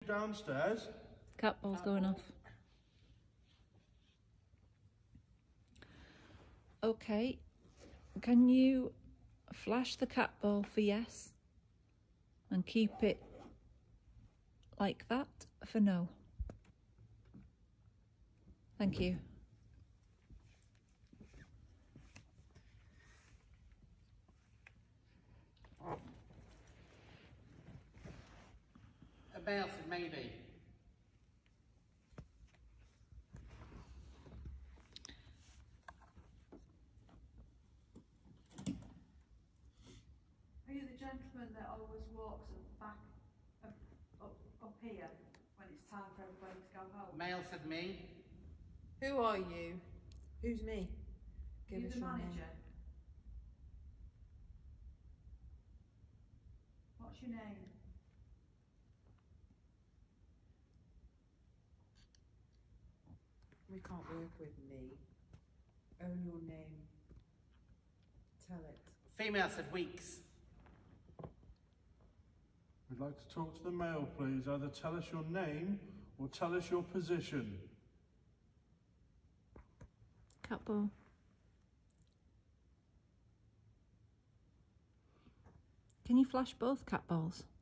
downstairs. Cat ball's going off. Okay, can you flash the cat ball for yes and keep it like that for no? Thank you. A male said maybe. Are you the gentleman that always walks back up here when it's time for everybody to go home? Male said me. Who are you? Who's me? Give Are you us the your manager? name. What's your name? We can't work with me. Own your name. Tell it. Female said weeks. We'd like to talk to the male, please. Either tell us your name or tell us your position. Cat ball. Can you flash both cat balls?